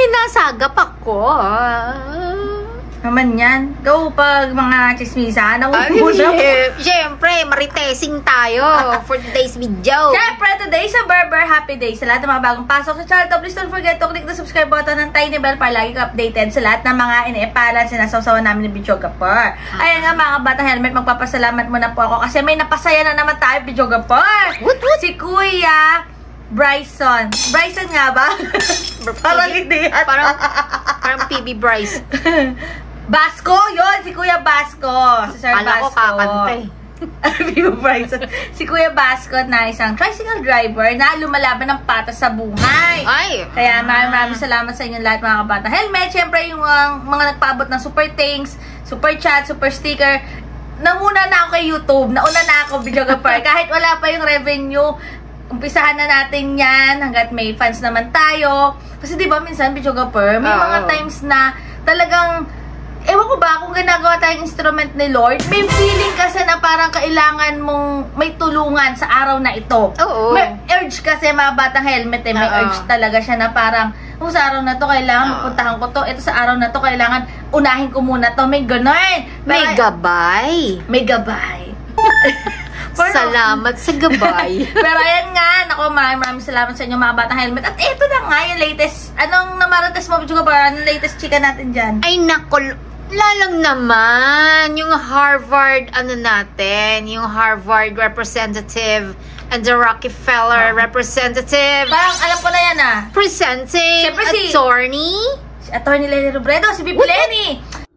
minasagap ako. Naman yan. Go pag mga chismisa. Siyempre, maritesing tayo for today's video. Siyempre, today sa Berber Happy Day. Sa lahat ng mga bagong pasok sa channel, please don't forget to click the subscribe button ng tiny bell para lagi ka updated sa lahat ng mga ine-epalan sinasawsawan namin ng Videographer. Ayan nga mga bata helmet, magpapasalamat muna po ako kasi may napasaya na naman tayo, Videographer. Si Kuya Bryson. Bryson nga ba? Parang hindi. Parang PB Bryce. Basco, yun, si Kuya Basco. Si Sir Kala Basco. ko kakanta Si Kuya Basco na isang tricycle driver na lumalaban ng patas sa buhay. Ay! Kaya maraming salamat sa inyong lahat mga kabata helmet. Siyempre yung mga nagpaabot ng super thanks, super chat, super sticker. Namuna na ako kay YouTube. Nauna na ako, Videographer. Kahit wala pa yung revenue, umpisahan na natin yan hanggat may fans naman tayo. Kasi diba minsan, Videographer, may mga times na talagang ewan ko ba kung ginagawa tayong instrument ni Lord, may feeling kasi na parang kailangan mong may tulungan sa araw na ito. Oo. May urge kasi mga batang helmet may urge talaga siya na parang, sa araw na to kailangan mapuntahan ko to, ito sa araw na to kailangan unahin ko muna to, may ganun. May gabay. May gabay. Salamat sa gabay. Pero ayan nga, naku, maraming salamat sa inyo mga batang helmet. At ito na nga yung latest, anong namarates mo, Videographer? Anong latest chika natin dyan? Ay nako, lalang naman yung Harvard yung Harvard representative and the Rockefeller representative. Parang alam ko na yan presenting siyempre si Attorney Lenny Robredo, si VP Lenny.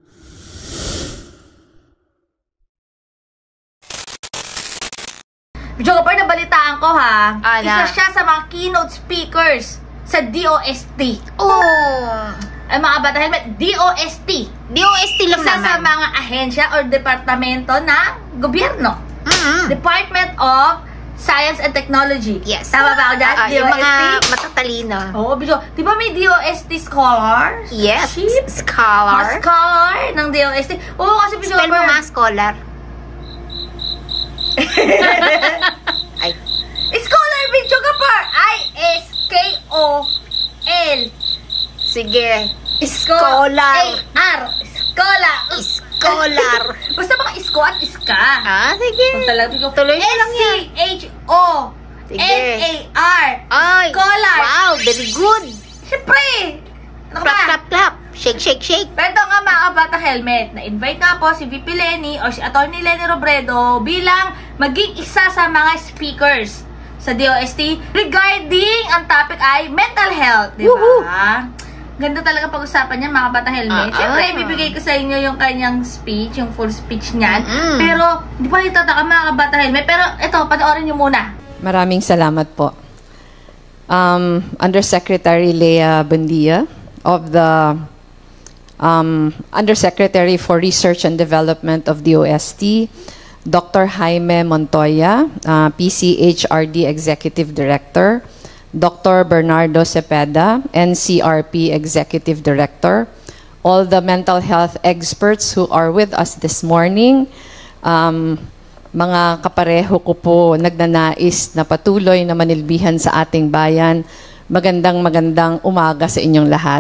Videographer, nabalitaan ko isa siya sa mga keynote speakers sa DOST. Ay mga bata helmet, DOST lang isa naman. Sa mga ahensya or departamento ng gobyerno. Department of Science and Technology. Yes. Tama ba ako dyan? DOST? Yung mga matatalino. Oo, di ba may DOST scholars? Yes, scholar. Scholar ng DOST. Oo, kasi spell mo nga, scholar. Ay. Scholar, Videographer! I-S-K-O-L. Sige. Scholar. A-R. Scholar. Scholar. Basta mga isko at iska. Sige. Tuloy na lang yan. S-C-H-O-L-A-R. Ay. Scholar. Wow, very good. Siyempre. Clap. Shake. Pero ito nga mga bata helmet, na-invite nga po si VP Lenny o si Attorney Lenny Robredo bilang maging isa sa mga speakers sa DOST regarding ang topic ay mental health, di ba? Ganda talaga pag-usapan niya mga bata helmet. Siyempre, ibibigay ko sa inyo yung kanyang speech, yung full speech niyan. Pero, di pa itataka mga bata helmet. Pero, ito, panoorin niyo muna. Maraming salamat po. Undersecretary Lea Buendia of the Undersecretary for Research and Development of DOST, Dr. Jaime Montoya, PCHRD Executive Director, Dr. Bernardo Cepeda, NCRP Executive Director, all the mental health experts who are with us this morning, mga kapareho ko po nagnanais na patuloy na manilbihan sa ating bayan, magandang umaga sa inyong lahat.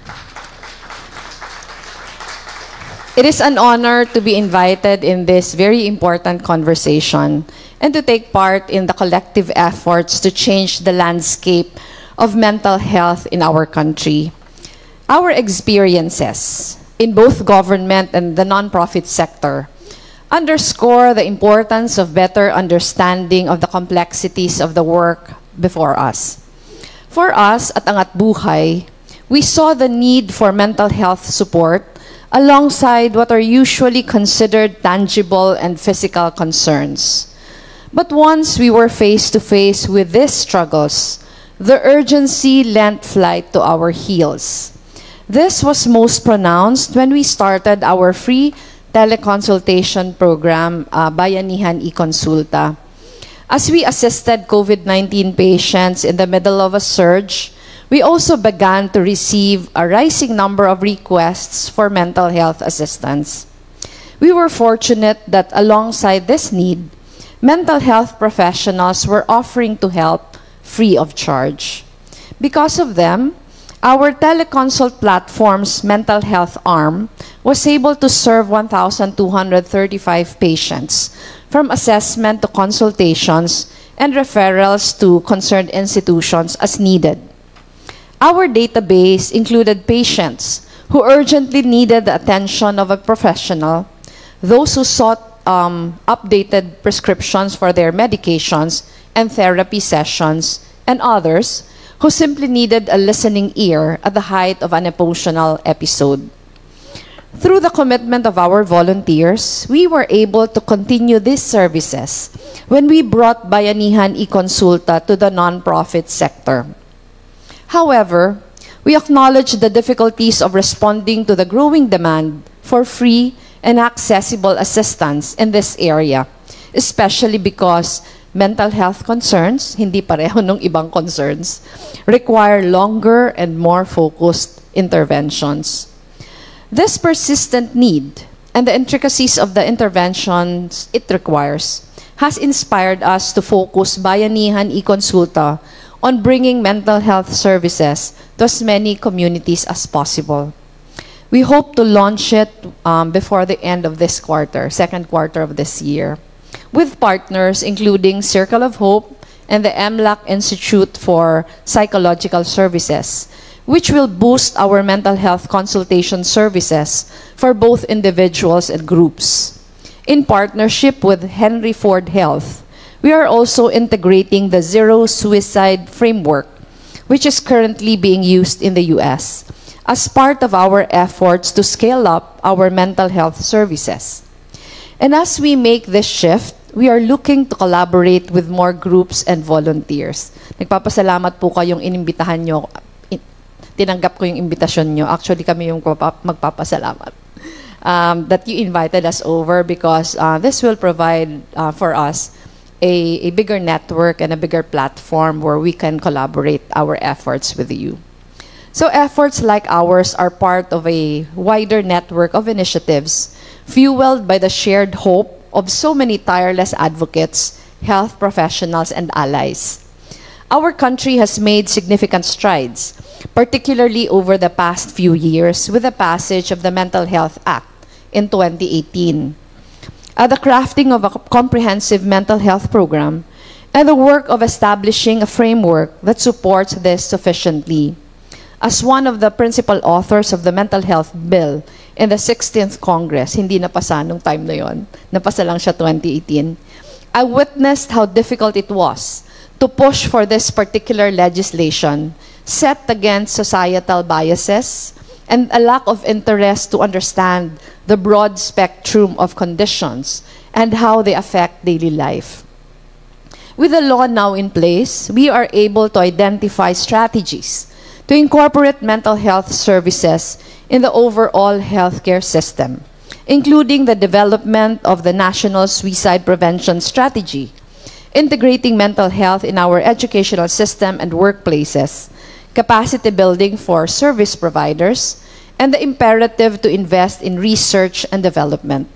It is an honor to be invited in this very important conversation and to take part in the collective efforts to change the landscape of mental health in our country. Our experiences in both government and the nonprofit sector underscore the importance of better understanding of the complexities of the work before us. For us at Angat Buhay, we saw the need for mental health support alongside what are usually considered tangible and physical concerns. But once we were face to face with these struggles, the urgency lent flight to our heels. This was most pronounced when we started our free teleconsultation program, Bayanihan eConsulta. As we assisted COVID-19 patients in the middle of a surge, we also began to receive a rising number of requests for mental health assistance. We were fortunate that alongside this need, mental health professionals were offering to help free of charge. Because of them, Our teleconsult platform's mental health arm was able to serve 1,235 patients, from assessment to consultations and referrals to concerned institutions as needed. Our database included patients who urgently needed the attention of a professional, those who sought updated prescriptions for their medications and therapy sessions, and others who simply needed a listening ear at the height of an emotional episode. Through the commitment of our volunteers, we were able to continue these services when we brought Bayanihan eConsulta to the nonprofit sector. However, we acknowledge the difficulties of responding to the growing demand for free and accessible assistance in this area, especially because mental health concerns, hindi pareho nung ibang concerns, require longer and more focused interventions. This persistent need and the intricacies of the interventions it requires has inspired us to focus Bayanihan eConsulta on bringing mental health services to as many communities as possible. We hope to launch it before the end of this quarter, second quarter of this year, with partners including Circle of Hope and the MLAC Institute for Psychological Services, which will boost our mental health consultation services for both individuals and groups. In partnership with Henry Ford Health, we are also integrating the Zero Suicide Framework, which is currently being used in the US, as part of our efforts to scale up our mental health services. And as we make this shift, we are looking to collaborate with more groups and volunteers. Nagpapasalamat po kayong inimbitahan nyo. Tinanggap ko yung imbitasyon nyo. Actually, kami yung magpapasalamat that you invited us over, because this will provide for us a bigger network and a bigger platform where we can collaborate our efforts with you. So efforts like ours are part of a wider network of initiatives fueled by the shared hope of so many tireless advocates, health professionals, and allies. Our country has made significant strides, particularly over the past few years with the passage of the Mental Health Act in 2018, the crafting of a comprehensive mental health program, and the work of establishing a framework that supports this sufficiently. As one of the principal authors of the Mental Health Bill in the 16th Congress, hindi napasa nung time na yon, napasa lang siya 2018, I witnessed how difficult it was to push for this particular legislation set against societal biases and a lack of interest to understand the broad spectrum of conditions and how they affect daily life. With the law now in place, we are able to identify strategies to incorporate mental health services in the overall healthcare system, including the development of the National Suicide Prevention Strategy, integrating mental health in our educational system and workplaces, capacity building for service providers, and the imperative to invest in research and development.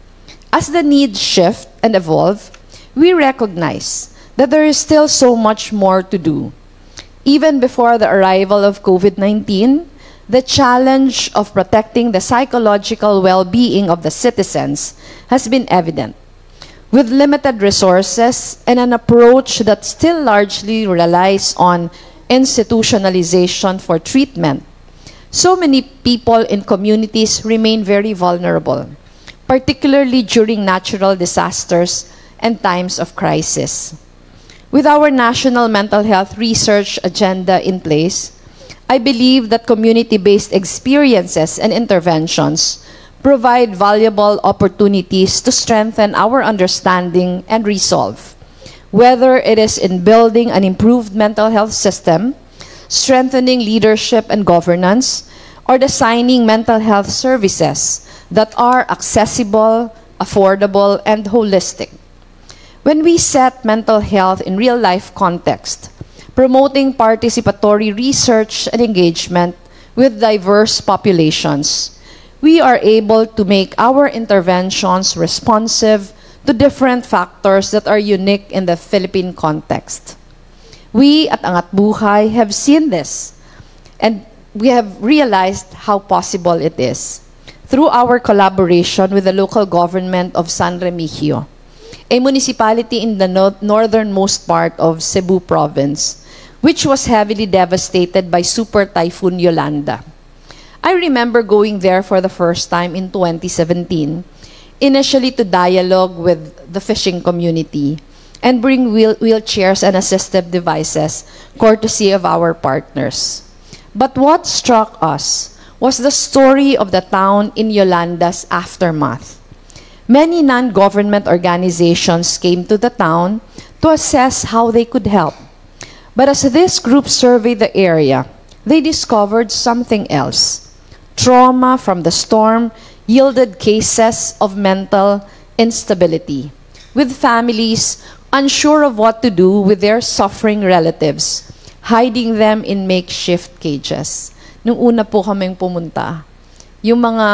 As the needs shift and evolve, we recognize that there is still so much more to do. Even before the arrival of COVID-19, the challenge of protecting the psychological well-being of the citizens has been evident. With limited resources and an approach that still largely relies on institutionalization for treatment, so many people in communities remain very vulnerable, particularly during natural disasters and times of crisis. With our national mental health research agenda in place, I believe that community-based experiences and interventions provide valuable opportunities to strengthen our understanding and resolve, whether it is in building an improved mental health system, strengthening leadership and governance, or designing mental health services that are accessible, affordable, and holistic. When we set mental health in real-life context, promoting participatory research and engagement with diverse populations, we are able to make our interventions responsive to different factors that are unique in the Philippine context. We at Angat Buhay have seen this, and we have realized how possible it is through our collaboration with the local government of San Remigio, a municipality in the northernmost part of Cebu province, which was heavily devastated by Super Typhoon Yolanda. I remember going there for the first time in 2017, initially to dialogue with the fishing community and bring wheelchairs and assistive devices, courtesy of our partners. But what struck us was the story of the town in Yolanda's aftermath. Many non-government organizations came to the town to assess how they could help. But as this group surveyed the area, they discovered something else. Trauma from the storm yielded cases of mental instability, with families unsure of what to do with their suffering relatives, hiding them in makeshift cages. Nung una po kaming pumunta, yung mga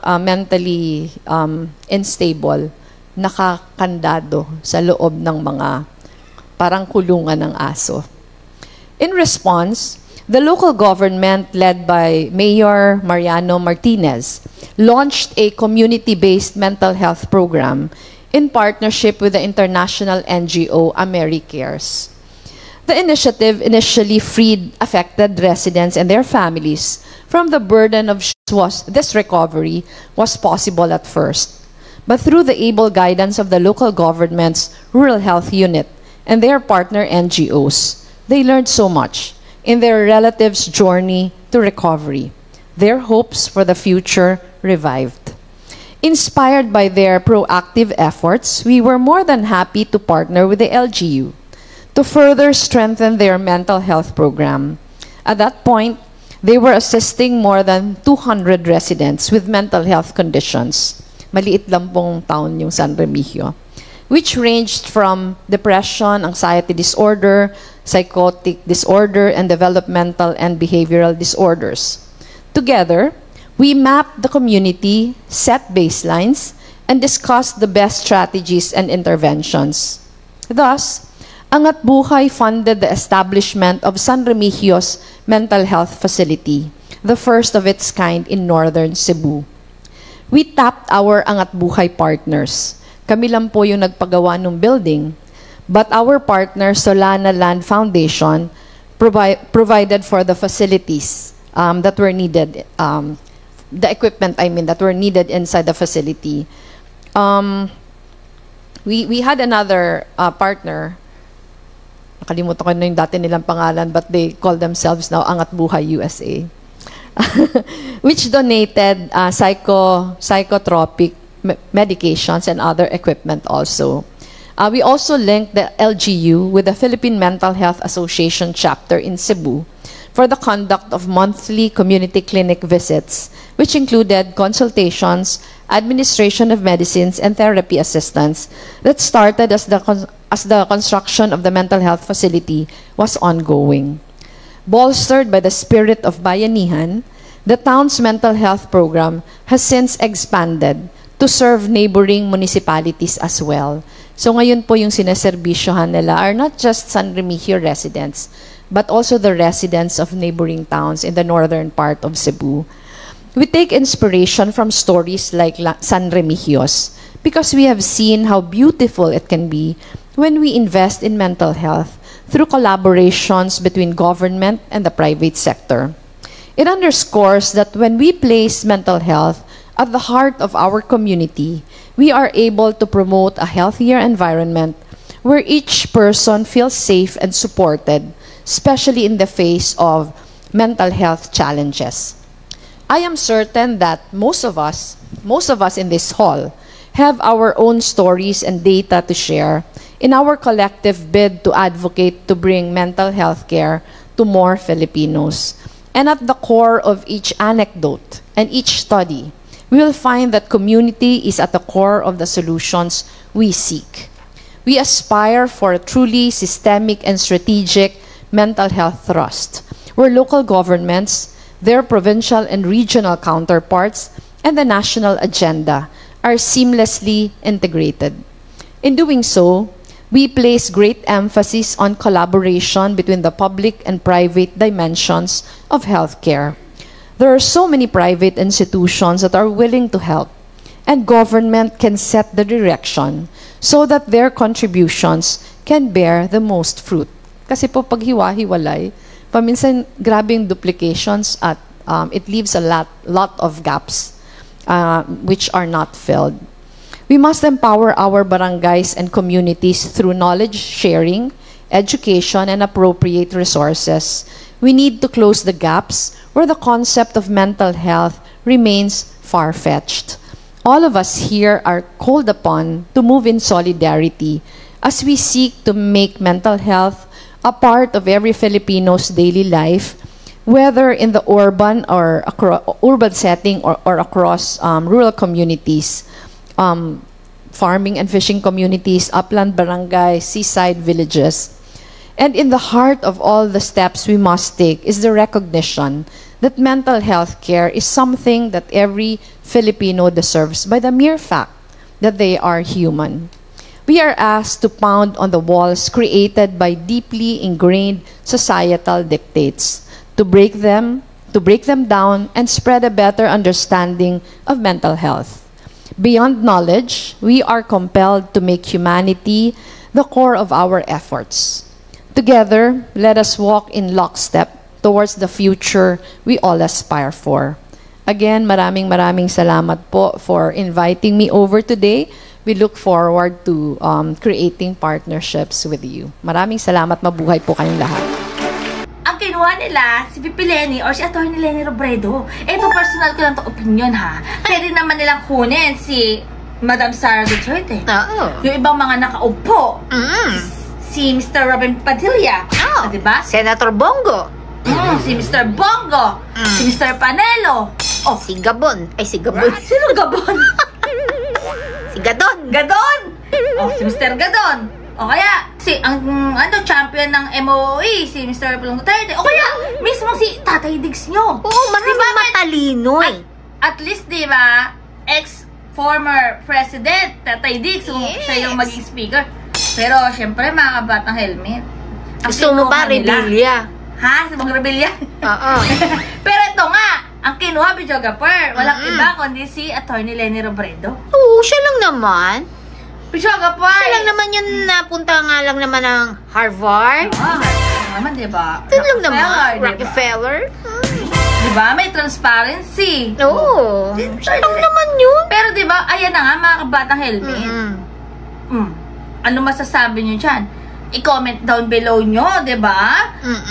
mentally unstable, nakakandado sa loob ng mga parang kulungan ng aso. In response, the local government, led by Mayor Mariano Martinez, launched a community-based mental health program in partnership with the international NGO AmeriCares. The initiative initially freed affected residents and their families from the burden of this recovery was possible at first. But through the able guidance of the local government's rural health unit and their partner NGOs, they learned so much in their relatives' journey to recovery. Their hopes for the future revived. Inspired by their proactive efforts, we were more than happy to partner with the LGU to further strengthen their mental health program. At that point, they were assisting more than 200 residents with mental health conditions. Maliit lang pong town yung San Remigio, which ranged from depression, anxiety disorder, psychotic disorder, and developmental and behavioral disorders. Together, we mapped the community, set baselines, and discussed the best strategies and interventions. Thus, Angat Buhay funded the establishment of San Remigio's mental health facility, the first of its kind in northern Cebu. We tapped our Angat Buhay partners. Kami lang po yung nagpagawa ng building, but our partner, Solana Land Foundation, provided for the facilities that were needed, the equipment, that were needed inside the facility. We had another partner, nakalimutan ko na yung dati nilang pangalan, but they call themselves now Angat Buhay USA, which donated psychotropic medications and other equipment also. We also linked the LGU with the Philippine Mental Health Association chapter in Cebu for the conduct of monthly community clinic visits, which included consultations, administration of medicines, and therapy assistance that started as the construction of the mental health facility was ongoing. Bolstered by the spirit of bayanihan, the town's mental health program has since expanded to serve neighboring municipalities as well. So ngayon po yung sineserbisyohan nila are not just San Remigio residents, but also the residents of neighboring towns in the northern part of Cebu. We take inspiration from stories like San Remigio's because we have seen how beautiful it can be when we invest in mental health through collaborations between government and the private sector. It underscores that when we place mental health at the heart of our community, we are able to promote a healthier environment where each person feels safe and supported, especially in the face of mental health challenges. I am certain that most of us in this hall have our own stories and data to share in our collective bid to advocate to bring mental health care to more Filipinos. And at the core of each anecdote and each study, we will find that community is at the core of the solutions we seek. We aspire for a truly systemic and strategic mental health thrust, where local governments, their provincial and regional counterparts, and the national agenda are seamlessly integrated. In doing so, we place great emphasis on collaboration between the public and private dimensions of healthcare, There are so many private institutions that are willing to help, and government can set the direction so that their contributions can bear the most fruit. Kasi po pag hiwa-hiwalay, paminsan grabing duplications at it leaves a lot of gaps which are not filled. We must empower our barangays and communities through knowledge sharing, education, and appropriate resources. We need to close the gaps where the concept of mental health remains far-fetched. All of us here are called upon to move in solidarity as we seek to make mental health a part of every Filipino's daily life, whether in the urban or urban setting or across rural communities, farming and fishing communities, upland barangays, seaside villages. And in the heart of all the steps we must take is the recognition that mental health care is something that every Filipino deserves by the mere fact that they are human. We are asked to pound on the walls created by deeply ingrained societal dictates, to break them down and spread a better understanding of mental health. Beyond knowledge, we are compelled to make humanity the core of our efforts. Together, let us walk in lockstep towards the future we all aspire for. Again, maraming salamat po for inviting me over today. We look forward to creating partnerships with you. Maraming salamat, mabuhay po kayong lahat. Ang kinuha nila, si VP Leni or si Atty. Leni Robredo. Ito, personal ko lang to opinion ha. Pwede naman nilang kunin si Madam Sara Duterte. Yung ibang mga nakaupo. Si Mr. Robin Padilla. Diba? Senator Bongo. Si Mr. Bongo. Si Mr. Panelo. Si Gabon. Ay, si Gabon. Sino Gabon? Si Gadon. Gadon! Si Mr. Gadon. O kaya, ang champion ng MOE, si Mr. Pulong Duterte. O kaya, mismo si Tatay Diggs nyo. Oo, maraming matalino eh. At least, di ba, ex-former president, Tatay Diggs, siya yung maging speaker. Pero, syempre, mga kabatang helmet. Gusto mo ba, Rebilla? Ha? Si Bang Rebilla? Oo. Pero ito nga, ang kinuha, videographer, walang iba kundi si Atty. Leni Robredo. Oo, siya lang naman. Videographer! Siya lang naman yun, napunta nga lang naman ng Harvard. Naman, diba? Ito lang naman. Rockefeller. Diba? May transparency. Oo. Siya lang naman yun. Pero diba, ayan na nga, mga kabatang helmet. Ano masasabi nyo dyan? I-comment down below nyo, diba?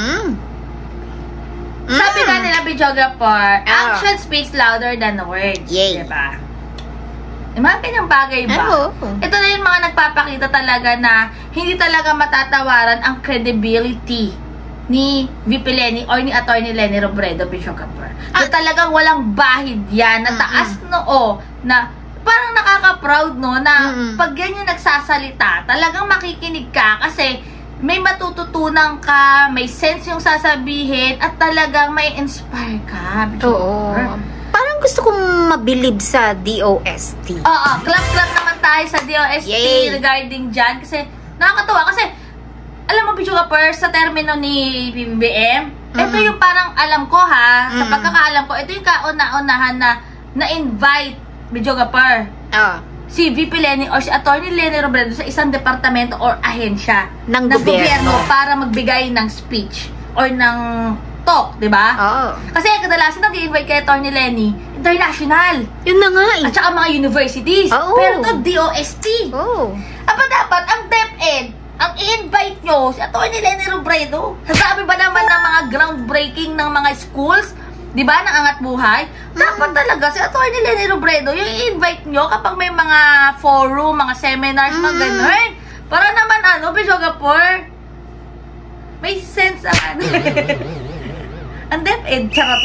Sabi nga nila, videographer, action speaks louder than words. Diba? Mga kanyang bagay ba? Ito na yung mga nagpapakita talaga na hindi talaga matatawaran ang credibility ni VP Leni or ni Atty. Leni Robredo, videographer. So talagang walang bahid yan, na taas noo, na parang nakaka-proud, no, na pag ganyan nagsasalita, talagang makikinig ka kasi may matututunan ka, may sense yung sasabihin, at talagang may inspire ka. Oo. Parang gusto kong mabilib sa DOST. Oo, clap-clap naman tayo sa DOST. Yay! Regarding dyan. Kasi nakakatawa. Kasi, alam mo, videographer, sa termino ni BBM, ito yung parang alam ko ha, sa pagkakaalam ko, ito yung kauna-unahan na invite videographer. Si VP Leni or si Atty. Leni Robredo sa isang departamento or ahensya ng gobyerno para magbigay ng speech or ng talk, di ba? Kasi kadalasan nag-i-invite kay Atty. Leni, international. Yun na nga eh. At saka mga universities. Pero ito, DOST. Aba dapat, ang DepEd, ang i-invite nyo si Atty. Leni Robredo. Sasabi ba naman ng mga groundbreaking ng mga schools, di ba, ng Angat Buhay? Dapat talaga si Atty. Leni Robredo yung i-invite nyo kapag may mga forum, mga seminars, mga ganun. Para naman, videographer, may sense ang ang DepEd, charot.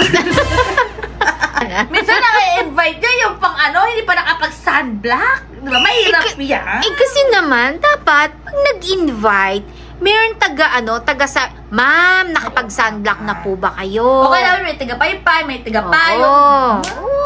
Minsan naka-invite nyo yung pang hindi pa nakapag-sunblock. Diba? Mahirap yan. Kasi naman, dapat, pag nag-invite, mayroon taga sa, ma'am, nakapag-sunblock na po ba kayo? Okay naman, may taga-paypay, may taga-payo. Oo,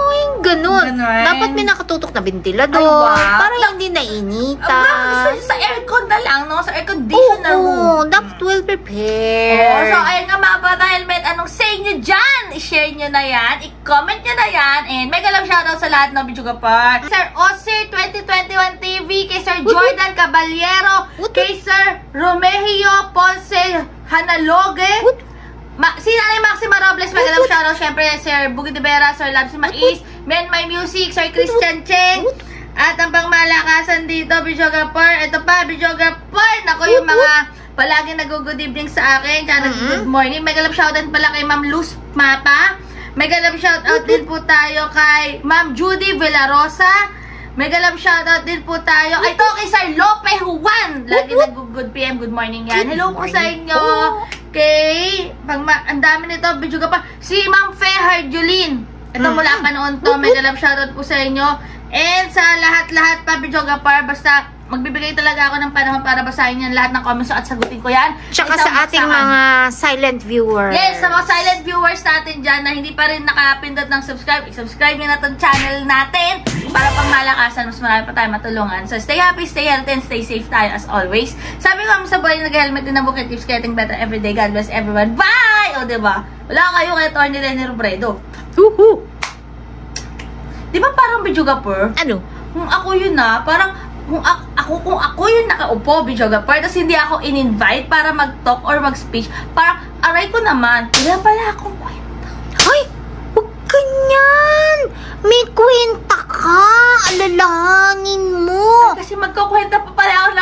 ganun. Ganun. Dapat may nakatutok na ventilador. Ay, wow. Para hindi nainitan. Sa aircon na lang, no? Sa air conditioner Oo, room. dapat well prepared. So, ayun nga mga bata helmet, anong say nyo dyan? I-share nyo na yan, i-comment nyo na yan, and mega love shoutout sa lahat ng Bichuga Park. Sir Osir 2021 TV, kay Sir Jordan Caballero, kay Sir Romeo Ponce Hanaloge, si Nanay Maxima Robles, mega love shoutout, syempre Sir Bugid de Vera, Sir Labs Mais, Men My Music, Sir Christian Cheng, at ang pangmalakasan dito, Bichuga Park. Ito pa, Bichuga Park. Ako yung mga palagi nag-good evening sa akin, tsaka nag-good morning. Mega love shoutout pala kay Ma'am Luz Mata. Mega love shoutout din po tayo kay Ma'am Judy Villarosa. Mega love shoutout din po tayo. Ay, ito kay Sir Lope Juan. Lagi nag-good PM, good morning yan. Hello po sa inyo. Kay, ang dami nito, Bichuga pa. Si Ma'am Fe Harjulin. Ito mula pa noon to. Mega love shoutout po sa inyo. And sa lahat-lahat pa, Bichuga Par, basta magbibigay talaga ako ng panahon para basahin yan lahat ng comments at sagutin ko yan. Tsaka sa ating mga silent viewers. Yes, sa mga silent viewers natin dyan na hindi pa rin nakapindot ng subscribe, i-subscribe nyo na itong channel natin para pang malakasan, mas marami pa tayo matulungan. So, stay happy, stay healthy, and stay safe tayo as always. Sabi ko sa buhay, nag-helmet din ng bukit, keeps getting better every day. God bless everyone. Bye! O, diba? Wala kayo kay Tony Lenny Robredo. Woohoo! Diba parang Bichuga Par? Ano? Kung ako yun parang kung ako yung nakaupo, Bichuga Par, tapos hindi ako in-invite para mag-talk or mag-speech, parang aray ko naman, wala pala akong kwenta. Ay! Huwag ganyan! May kwenta ka! Alalahanin mo! Kasi magkukwenta pa pala ako